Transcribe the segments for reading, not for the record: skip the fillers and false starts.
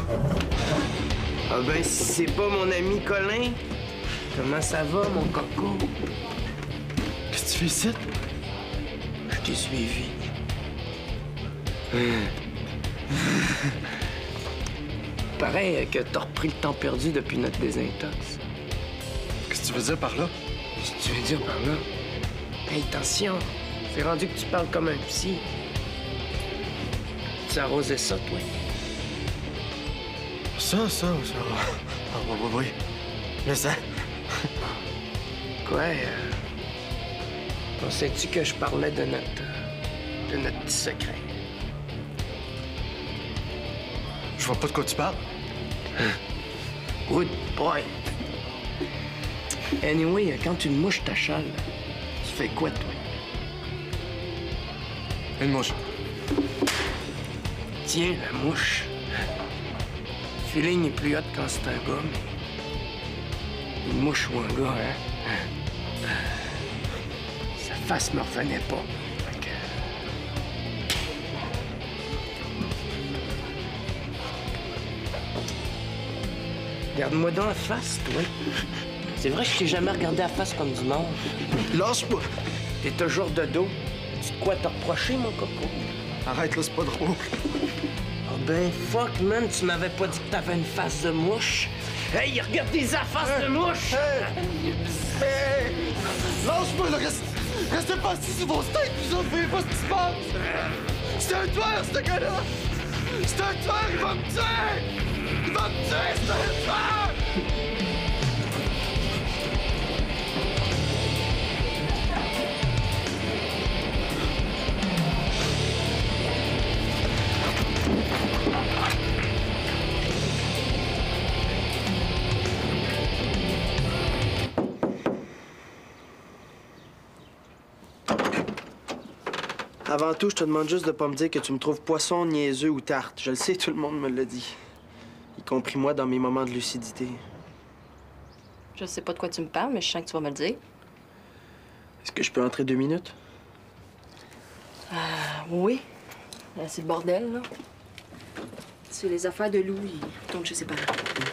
Ah ben, si c'est pas mon ami Colin, comment ça va, mon coco? Qu'est-ce que tu fais ici? Je t'ai suivi. Pareil que t'as repris le temps perdu depuis notre désintox. Qu'est-ce que tu veux dire par là? Qu'est-ce que tu veux dire par là? Hey, attention, c'est rendu que tu parles comme un psy. Tu arrosais ça, toi? Ça. Ah, oui. Mais ça... Quoi, pensais-tu que je parlais de notre petit secret? Je vois pas de quoi tu parles. Good boy. Anyway, quand une mouche t'achale, tu fais quoi, toi? Une mouche. Tiens, la mouche. Le feeling est plus hot quand c'est un gars, mais... Une mouche ou un gars, hein? Sa face me revenait pas. Fait que... Regarde-moi dans la face, toi. C'est vrai que je t'ai jamais regardé à la face comme du monde. Lâche-moi! T'es toujours de dos. Tu de quoi te reprocher, mon coco? Arrête, là, c'est pas drôle. Oh ben, fuck, man, tu m'avais pas dit que t'avais une face de mouche. Hey, regarde tes face de mouche! Hey! Lâche-moi, là! Restez pas assis sur vos têtes, vous autres, voyez pas ce qui se passe! C'est un tueur, ce gars-là! C'est un tueur, il va me tuer! Il va me tuer, c'est un tueur! Avant tout, je te demande juste de pas me dire que tu me trouves poisson, niaiseux ou tarte. Je le sais, tout le monde me l'a dit. Y compris moi dans mes moments de lucidité. Je sais pas de quoi tu me parles, mais je sens que tu vas me le dire. Est-ce que je peux entrer 2 minutes? Oui. C'est le bordel, là. C'est les affaires de Lou, il tourne chez ses parents.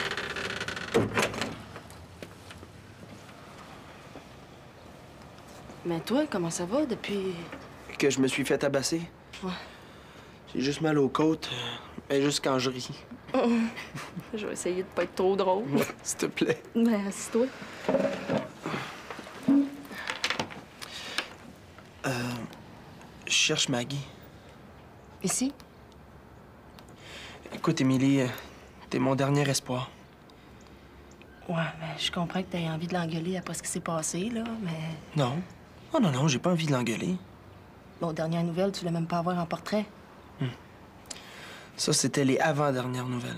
Mais toi, comment ça va depuis... Que je me suis fait tabasser? Ouais. J'ai juste mal aux côtes, mais juste quand je ris. Je vais essayer de pas être trop drôle. S'il te plaît. Ben, assis-toi. Je cherche Maggie. Ici? Écoute, Émilie, t'es mon dernier espoir. Ouais, mais je comprends que t'aies envie de l'engueuler après ce qui s'est passé, là, mais... Non. Oh non, j'ai pas envie de l'engueuler. Bon, dernière nouvelle, tu voulais même pas avoir en portrait. Ça, c'était les avant-dernières nouvelles.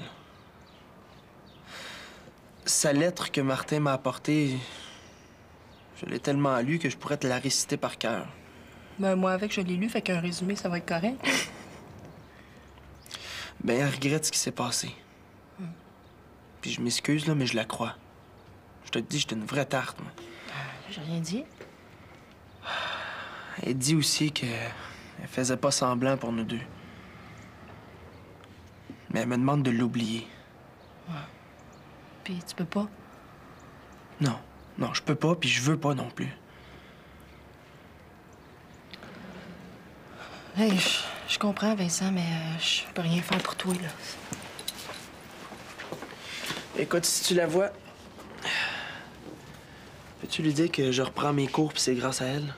Sa lettre que Martin m'a apportée, je l'ai tellement lue que je pourrais te la réciter par cœur. Ben, moi, avec, je l'ai lu, fait qu'un résumé, ça va être correct. Ben, elle regrette ce qui s'est passé. Puis je m'excuse, là, mais je la crois. Je te dis, j'étais une vraie tarte, moi. J'ai rien dit. Elle dit aussi qu'elle faisait pas semblant pour nous deux. Mais elle me demande de l'oublier. Puis tu peux pas. Non, je peux pas, puis je veux pas non plus. Hey, je comprends, Vincent, mais je peux rien faire pour toi, là. Écoute, si tu la vois, peux-tu lui dire que je reprends mes cours, puis c'est grâce à elle?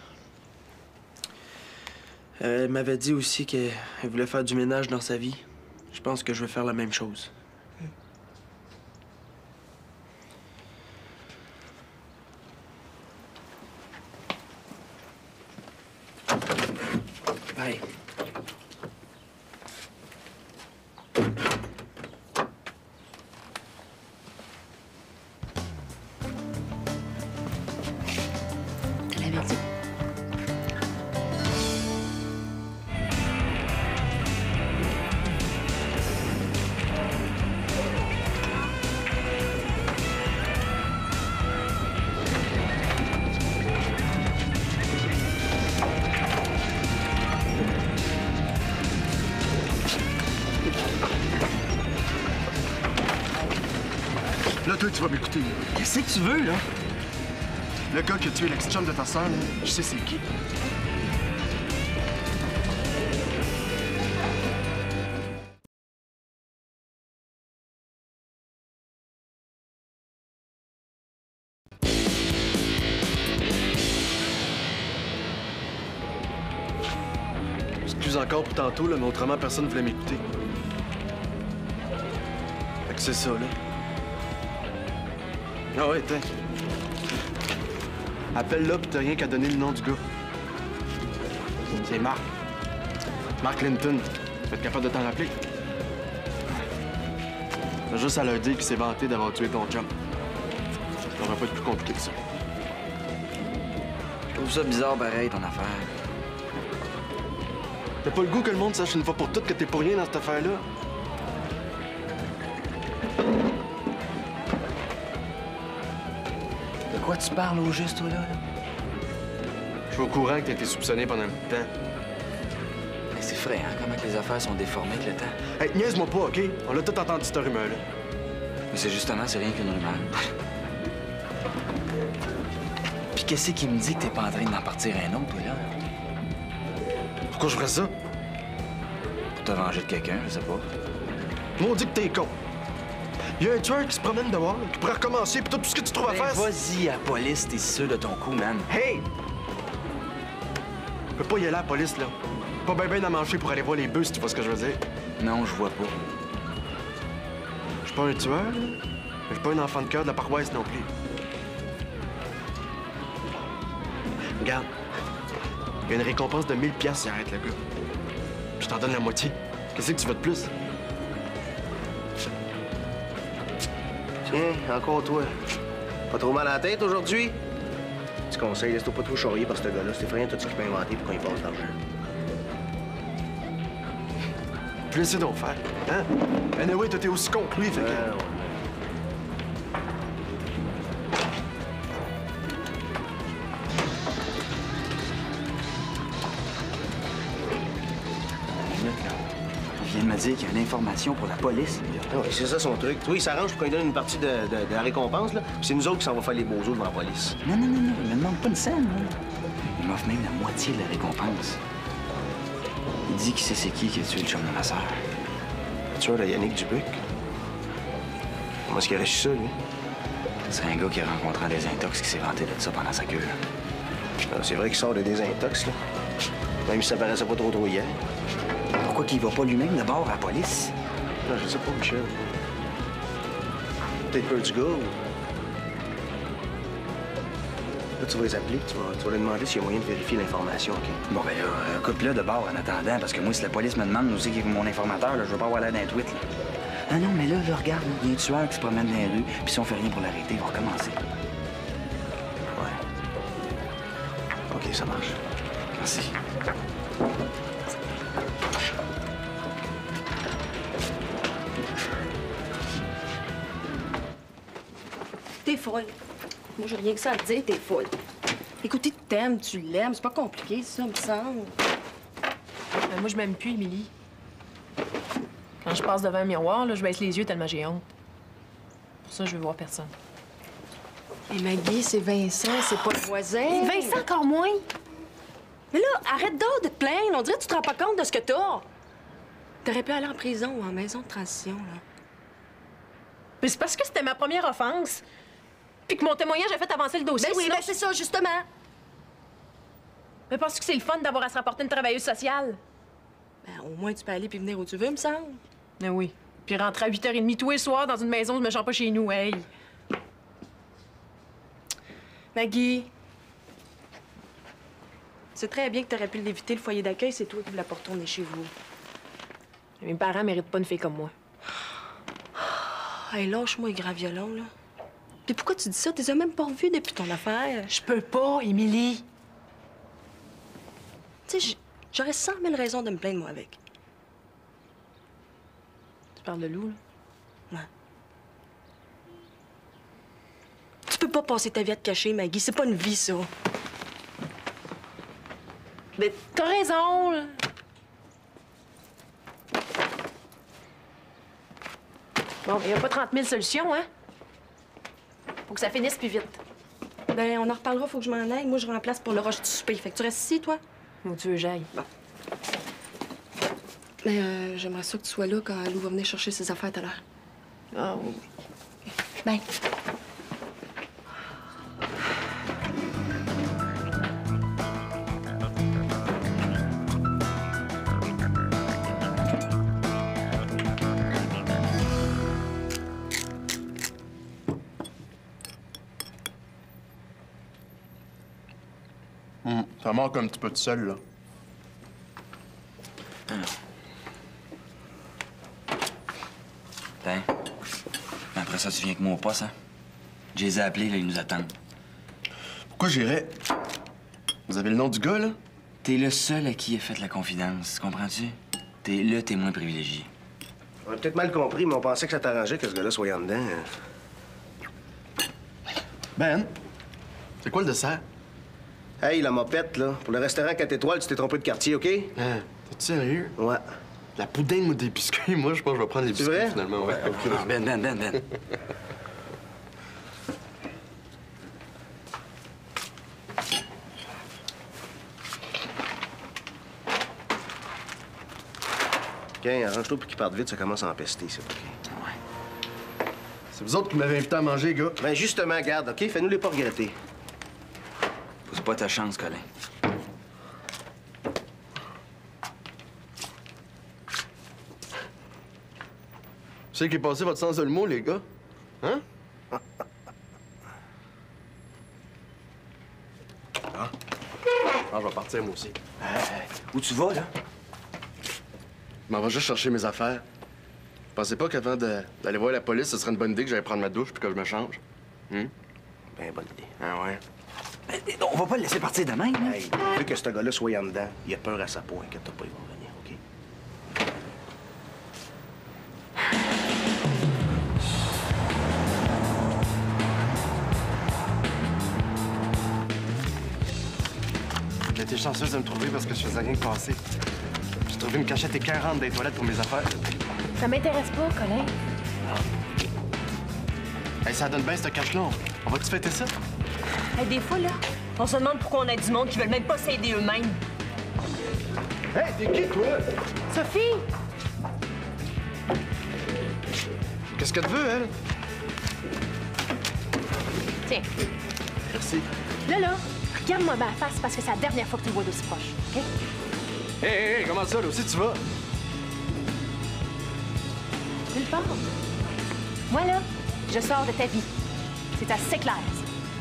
Elle m'avait dit aussi qu'elle voulait faire du ménage dans sa vie. Je pense que je vais faire la même chose. Bye. Tu l'avais dit. Là, toi, tu vas m'écouter. Qu'est-ce que tu veux, là? Le gars qui a tué l'ex-chum de ta sœur, là, je sais c'est qui. Excuse encore pour tantôt, là, mais autrement, personne ne voulait m'écouter. Fait que c'est ça, là. Ah ouais, tiens. Appelle-là, pis t'as rien qu'à donner le nom du gars. C'est Mark. Mark Linton. Tu vas être capable de t'en rappeler? T'as juste à leur dire qu'il s'est vanté d'avoir tué ton chum. Ça devrait pas être plus compliqué que ça. Je trouve ça bizarre, pareil, ton affaire. T'as pas le goût que le monde sache une fois pour toutes que t'es pour rien dans cette affaire-là? De quoi tu parles au juste, toi, là? Je suis au courant que t'as été soupçonné pendant un bout de temps. Mais c'est vrai, hein, comment que les affaires sont déformées avec le temps. Hey, niaise-moi pas, OK? On l'a tout entendu, cette rumeur-là. Mais c'est justement, c'est rien qu'une rumeur. Puis qu'est-ce qui me dit que t'es pas en train d'en partir un autre, toi, là? Pourquoi je ferais ça? Pour te venger de quelqu'un, je sais pas. Maudit que t'es con. Il y a un tueur qui se promène dehors, qui pourrait recommencer, pis tout ce que tu trouves à faire, Vas-y à la police, t'es sûr de ton coup, man. Hey! Je peux pas y aller à la police, là. Pas ben à manger pour aller voir les bœufs, si tu vois ce que je veux dire. Non, je vois pas. Je suis pas un tueur, là. Mais je suis pas un enfant de cœur de la paroisse non plus. Regarde. Il y a une récompense de 1000 piastres si arrête le gars. Je t'en donne la moitié. Qu'est-ce que tu veux de plus? Tiens, encore toi. Pas trop mal à la tête aujourd'hui? Petit conseil, laisse-toi pas trop charrier par ce gars-là. C'est rien tout ce qu'il peut inventer pour qu'on y passe l'argent. Puis laissez donc faire, hein? Anyway, toi, t'es aussi con que lui, fait que... Ouais. Il vient de me dire qu'il y a une information pour la police. Ah ouais, c'est ça son truc. Tu vois, il s'arrange pour qu'on lui donne une partie de la récompense, là. Puis c'est nous autres qui s'en va faire les beaux os devant la police. Non, il me demande pas une scène, là. Il m'offre même la moitié de la récompense. Il dit qu'il sait c'est qui a tué le chum de ma sœur. Tu vois, là, Yannick Dubuc. Comment est-ce qu'il aurait su ça, lui? C'est un gars qui a rencontré un désintox qui s'est vanté de ça pendant sa queue. Ah, c'est vrai qu'il sort de désintox, là. Même si ça paraissait pas trop hier. Pourquoi qu'il va pas lui-même d'abord à la police? Non, je sais pas, Michel. Peut-être peur du gars ou... Là, tu vas les appeler, tu vas leur demander s'il y a moyen de vérifier l'information, OK? Bon, ben là, coupe-le de bord en attendant, parce que moi, si la police me demande aussi qui est mon informateur, là, je veux pas avoir l'air d'un tweet, là. Non, mais là, regarde, il y a un tueur qui se promène dans les rues, puis si on fait rien pour l'arrêter, il va recommencer. Ouais. OK, ça marche. Merci. T'es folle. Moi, j'ai rien que ça à te dire, t'es folle. Écoute, il t'aime, tu l'aimes. C'est pas compliqué, ça, me semble. Moi, je m'aime plus, Émilie. Quand je passe devant un miroir, là, je baisse les yeux tellement j'ai honte. Pour ça, je veux voir personne. Et Maggie, c'est Vincent, c'est pas le voisin. Vincent, encore moins! Mais là, arrête donc de te plaindre. On dirait que tu te rends pas compte de ce que t'as. T'aurais pu aller en prison ou en maison de transition, là. Mais c'est parce que c'était ma première offense. Puis que mon témoignage a fait avancer le dossier. Ben oui, sinon... ben c'est ça, justement. Mais penses-tu que c'est le fun d'avoir à se rapporter une travailleuse sociale? Ben, au moins, tu peux aller puis venir où tu veux, me semble. Ben oui. Puis rentrer à 8h30 tous les soirs dans une maison, je me chante pas chez nous, hey. Maggie, c'est très bien que t'aurais pu l'éviter, le foyer d'accueil. C'est toi qui voulais pas retourner chez vous. Mes parents méritent pas une fille comme moi. Hey, lâche-moi les grands violons, là. Puis pourquoi tu dis ça? Tu les as même pas revus depuis ton affaire. Je peux pas, Émilie. Tu sais, j'aurais 100 000 raisons de me plaindre, moi, avec. Tu parles de Lou, là? Ouais. Tu peux pas passer ta vie à te cacher, Maggie. C'est pas une vie, ça. Mais t'as raison, là. Bon, il y a pas 30 000 solutions, hein? Faut que ça finisse plus vite. Ben, on en reparlera, faut que je m'en aille. Moi, je remplace pour le rush du souper. Fait que tu restes ici, toi? Où tu veux que j'aille? Mais j'aimerais ça que tu sois là quand Lou va venir chercher ses affaires tout à l'heure. Ah oui. Ben. Ça manque un petit peu de sel, là. Tiens. Mais après ça, tu viens avec moi au poste, hein? Je les ai appelés, là, ils nous attendent. Pourquoi j'irais? Vous avez le nom du gars, là? T'es le seul à qui il a fait la confidence, comprends-tu? T'es le témoin privilégié. On a peut-être mal compris, mais on pensait que ça t'arrangeait que ce gars-là soit en dedans. Ben, c'est quoi le dessert? Hey, la mopette, là. Pour le restaurant 4 étoiles, tu t'es trompé de quartier, OK? Hein, t'es sérieux? Ouais. La poudine ou des biscuits, moi, je pense que je vais prendre les biscuits, vrai? finalement. Ouais. Ah, Ben. OK, arrange-toi pour qu'il parte vite, ça commence à empester, c'est OK. C'est vous autres qui m'avez invité à manger, gars. Ben justement, garde, OK? Fais-nous les pas regretter. C'est pas ta chance, Colin. C'est qui est passé votre sens de l'humour, les gars? Hein? Ah, je vais partir, moi aussi. Où tu vas, là? Je m'en vais juste chercher mes affaires. Pensez pas qu'avant d'aller voir la police, ce serait une bonne idée que j'aille prendre ma douche puis que je me change? Ben, bonne idée. Ah ouais? On va pas le laisser partir de même, là. Hey, vu que ce gars-là soit en dedans, il a peur à sa peau, inquiète-toi pas, il va revenir, OK? J'ai été chanceuse de me trouver parce que je faisais rien que passer. J'ai trouvé une cachette écœurante des toilettes pour mes affaires. Ça m'intéresse pas, Colin. Hey, ça donne bien, ce cache-là. On va-tu fêter ça? Hey, des fois, là, on se demande pourquoi on a du monde qui veulent même pas s'aider eux-mêmes. Hey, t'es qui, toi? Sophie! Qu'est-ce qu'elle veut, elle? Tiens, Merci. là, regarde-moi ma face parce que c'est la dernière fois que tu me vois d'aussi proche, OK? Hey, comment ça, là aussi, tu vas? Nulle part. Moi, là, je sors de ta vie. C'est assez clair, ça.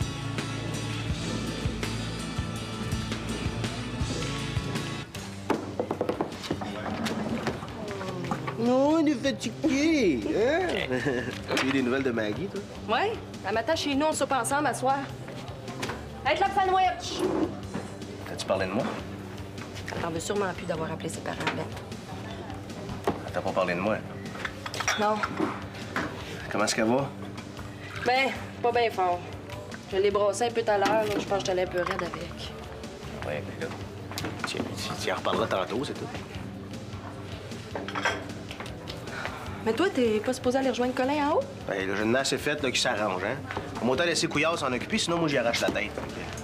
Non, il est fatigué, hein? Tu as eu des nouvelles de Maggie, toi? Ouais, un matin chez nous, on soupe ensemble à soir. Avec la sandwich! T'as-tu parlé de moi? T'en veux sûrement plus d'avoir appelé ses parents, Ben. T'as pas parlé de moi. Non. Comment est-ce qu'elle va? Ben, pas bien fort. Je l'ai brossé un peu tout à l'heure, là. Je pense que je t'allais un peu raide avec. Ouais, mais là, tu y en reparleras tantôt, c'est tout. Mais toi, t'es pas supposé aller rejoindre Colin en haut? Ben, le jeune assez fait, là, qui s'arrange, hein? On m'a laissé Couillard s'en occuper, sinon moi, j'y arrache la tête.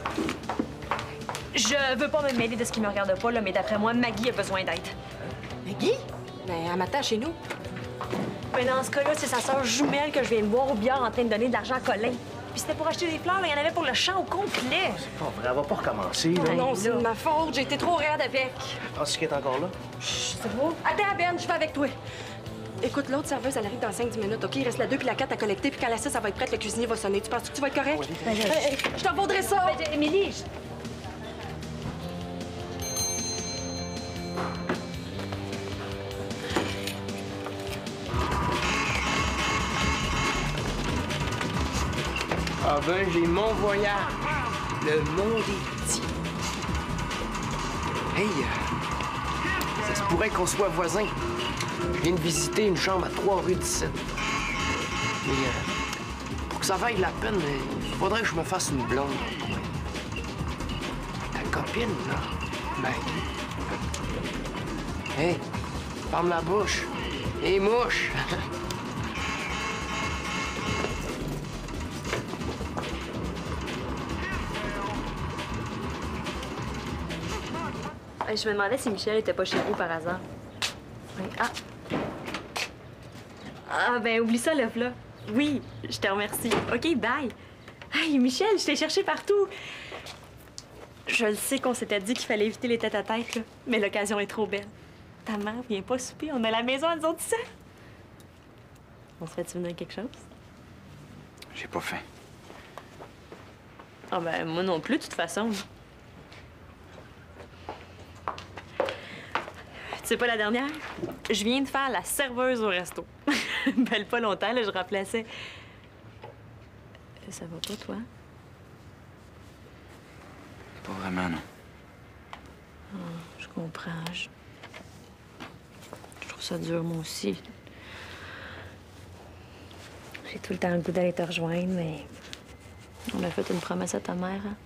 Je veux pas me mêler de ce qui me regarde pas, là, mais d'après moi, Maggie a besoin d'aide. Maggie? Ben, un matin chez nous. Mais dans ce cas-là, c'est sa sœur jumelle que je viens de voir au billard en train de donner de l'argent à Colin. Puis c'était pour acheter des fleurs, là, il y en avait pour le champ au complet. C'est pas vrai, elle va pas recommencer, là. Ouais. Non, c'est là. de ma faute. J'ai été trop raide avec. Penses-tu qu'elle est encore là? C'est beau. Attends, Ben, je vais avec toi. Écoute, l'autre serveuse, elle arrive dans 5-10 minutes, OK? Il reste la 2 puis la 4 à collecter, puis quand la 6, ça va être prête, le cuisinier va sonner. Tu penses que tu vas être correct? Ben, Je t'en vaudrais ça! Émilie, Ah ben, j'ai mon voyage. Le monde est petit. Hey, ça se pourrait qu'on soit voisins. Je viens de visiter une chambre à 3 rue 17. Mais pour que ça vaille la peine, il faudrait que je me fasse une blonde. Ta copine, là, Maggie. Hey, ferme la bouche. Et mouche. Je me demandais si Michel était pas chez vous par hasard. Oui. Ah. Ah, ben, oublie ça, le plat. Oui, je te remercie. OK, bye. Hey, Michel, je t'ai cherché partout. Je le sais qu'on s'était dit qu'il fallait éviter les tête-à-tête, là, mais l'occasion est trop belle. Ta mère vient pas souper, on a la maison à nous autres seuls. On se fait-tu venir quelque chose? J'ai pas faim. Ah ben, moi non plus, de toute façon. C'est pas la dernière? Je viens de faire la serveuse au resto. Ben, pas longtemps, là, je remplaçais. Ça va pas, toi? Pas vraiment, non. Oh, je comprends. Je trouve ça dur, moi aussi. J'ai tout le temps le goût d'aller te rejoindre, mais on a fait une promesse à ta mère, hein?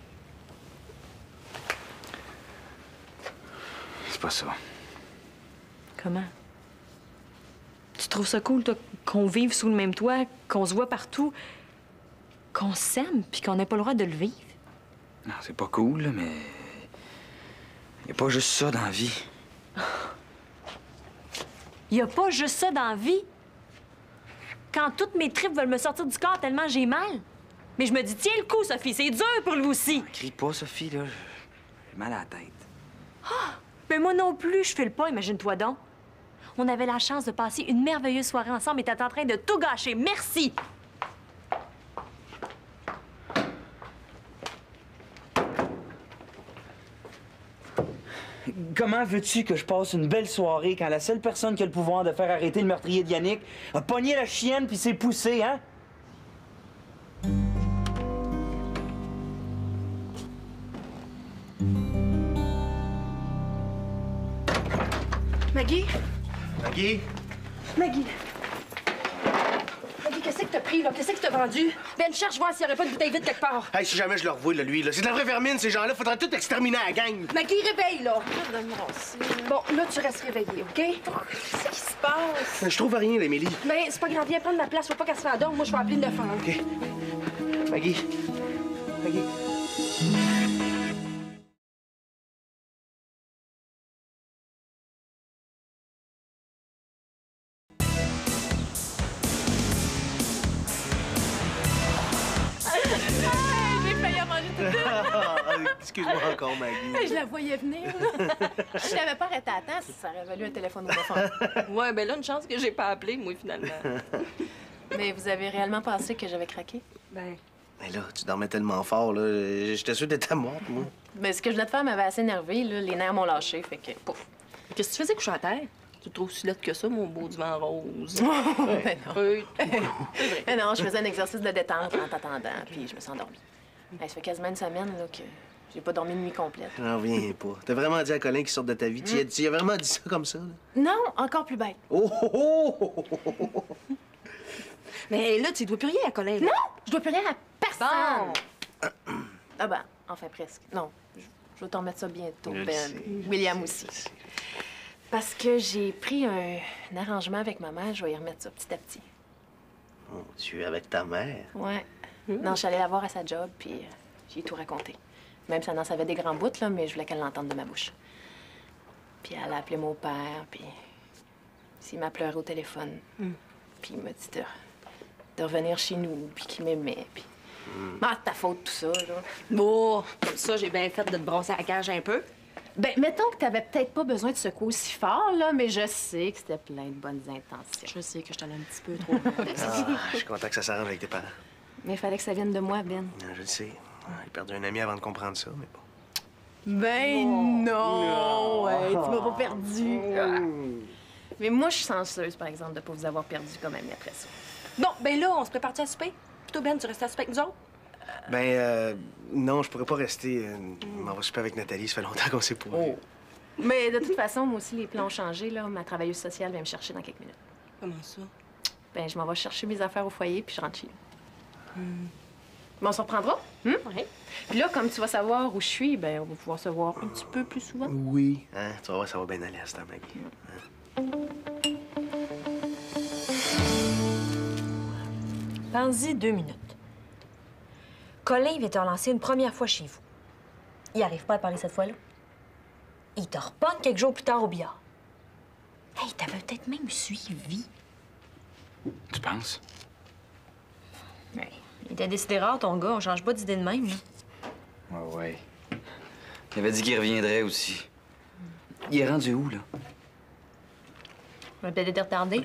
C'est pas ça. Comment? Tu trouves ça cool, toi, qu'on vive sous le même toit, qu'on se voit partout, qu'on s'aime, puis qu'on n'ait pas le droit de le vivre? Non, c'est pas cool, là, mais... Y a pas juste ça dans la vie. Y a pas juste ça dans la vie. Quand toutes mes tripes veulent me sortir du corps tellement j'ai mal. Mais je me dis, tiens le coup, Sophie, c'est dur pour lui aussi. Crie pas, Sophie, là. J'ai mal à la tête. Mais moi non plus, je file pas, imagine-toi donc. On avait la chance de passer une merveilleuse soirée ensemble et t'es en train de tout gâcher. Merci! Comment veux-tu que je passe une belle soirée quand la seule personne qui a le pouvoir de faire arrêter le meurtrier de Yannick a pogné la chienne puis s'est poussé, hein? Maggie? Maggie? Maggie? Maggie, qu'est-ce que t'as pris, là? Qu'est-ce que t'as vendu? Ben, cherche voir s'il n'y aurait pas de bouteille vide quelque part. Hey, si jamais je le revois, là, lui, là, c'est de la vraie vermine, ces gens-là. Faudrait tout exterminer à la gang. Maggie, réveille, là. Bon, là, tu restes réveillée, OK? Qu'est-ce qui se passe? Je trouve rien, l'Émilie. Mais c'est pas grave, viens prendre ma place. Faut pas qu'elle se endorme. Moi, je vais appeler le 911. OK. Maggie. Maggie. J'ai failli en manger tout deux. Excuse-moi encore, Maggie. Je la voyais venir, là. Je l'avais pas arrêté à temps, ça aurait valu un téléphone au fond. Ouais, ben là, une chance que j'ai pas appelé, moi, finalement. Mais vous avez réellement pensé que j'avais craqué? Ben, Mais là, tu dormais tellement fort, là. J'étais sûr d'être morte, moi. Mais ce que je venais de faire m'avait assez énervé, là. Les nerfs m'ont lâché, fait que pouf. qu'est-ce que tu faisais coucher à terre? Tu te trouves si laide que ça, mon beau divan rose? Mais non. Oui. Mais non, je faisais un exercice de détente en t'attendant, puis je me suis endormie. Hey, ça fait quasiment une semaine là, que j'ai pas dormi une nuit complète. J'en reviens pas. T'as vraiment dit à Colin qu'il sorte de ta vie? Tu as vraiment dit ça comme ça, là? Non, encore plus bête. Oh, oh, oh, oh, oh. Mais là, tu dois plus rien à Colin. là. Non, je dois plus rien à personne. Bon. Ah ben, enfin presque. Non, je vais t'en remettre ça bientôt, Je le Ben. sais, William aussi. Parce que j'ai pris un arrangement avec ma mère, je vais y remettre ça petit à petit. Oh, tu es avec ta mère? Ouais. Non, je suis allée la voir à sa job, puis j'ai tout raconté. Même si elle en savait des grands bouts, là, mais je voulais qu'elle l'entende de ma bouche. Puis elle a appelé mon père, puis il m'a pleuré au téléphone. Puis il m'a dit de revenir chez nous, puis qu'il m'aimait, puis... Ah, ta faute, tout ça, là. Bon, comme ça, j'ai bien fait de te brosser à la cage un peu. Ben, mettons que t'avais peut-être pas besoin de secouer aussi fort, là, mais je sais que c'était plein de bonnes intentions. Je sais que je t'en ai un petit peu trop. Ah, je suis content que ça s'arrange avec tes parents. Mais il fallait que ça vienne de moi, Ben. Je le sais. J'ai perdu un ami avant de comprendre ça, mais bon. Ben non! Ouais, tu m'as pas perdu. Mais moi, je suis chanceuse, par exemple, de pas vous avoir perdu comme ami après ça. Bon, ben là, on se prépare-tu à souper? Plutôt, Ben, tu restes à souper avec nous autres? Non, je pourrais pas rester. On va souper avec Nathalie, ça fait longtemps qu'on s'est pas vus. Mais de toute façon, moi aussi, les plans ont changé, là. Ma travailleuse sociale vient me chercher dans quelques minutes. Comment ça? Ben, je m'en vais chercher mes affaires au foyer, puis je rentre chez nous. Mais on se reprendra? Oui. Puis là, comme tu vas savoir où je suis, ben, on va pouvoir se voir un petit peu plus souvent. Oui. Hein, tu vas voir, ça va bien aller à ce temps, Maggie. Pense-y 2 minutes. Colin vient te relancer une première fois chez vous. Il arrive pas à parler cette fois-là? il te repogne quelques jours plus tard au billard. Hey, il t'avait peut-être même suivi. Tu penses? Ouais. Il était décidé rare, ton gars. On change pas d'idée de même, là. Ouais. Il avait dit qu'il reviendrait aussi. Il est rendu où, là? On a peut-être été retardé.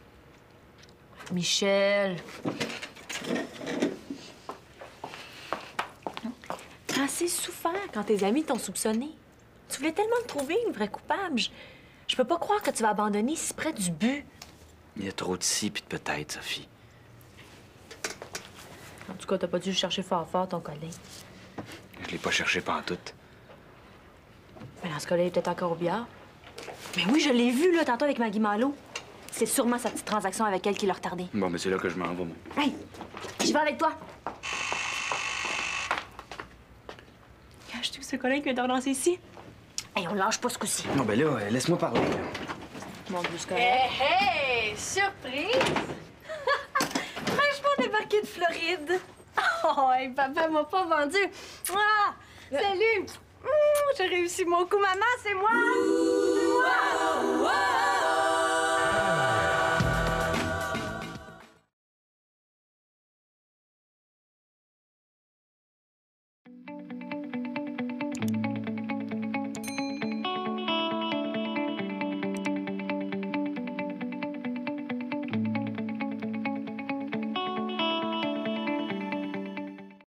Michel. T'as assez souffert quand tes amis t'ont soupçonné. Tu voulais tellement te trouver une vraie coupable. Je peux pas croire que tu vas abandonner si près du but. Il y a trop de si puis de peut-être, Sophie. En tout cas, t'as pas dû chercher fort ton collègue. Je l'ai pas cherché pantoute. Mais dans ce cas-là, il est peut-être encore au billard. Mais oui, je l'ai vu, là, tantôt avec Maggie Malo. C'est sûrement sa petite transaction avec elle qui l'a retardé. Bon, mais c'est là que je m'en vais, moi. Hey! J'y vais avec toi! Cache-tu ce collègue qui vient de relancer ici? Hey, on lâche pas ce coup-ci. Non, ben là, laisse-moi parler. Là. Mon Dieu, c'est Hey, correct. hey! Surprise! Fraîchement débarqué de Floride. Oh, hey, papa m'a pas vendu. Ah! Salut! J'ai réussi mon coup, maman, c'est moi! C'est moi!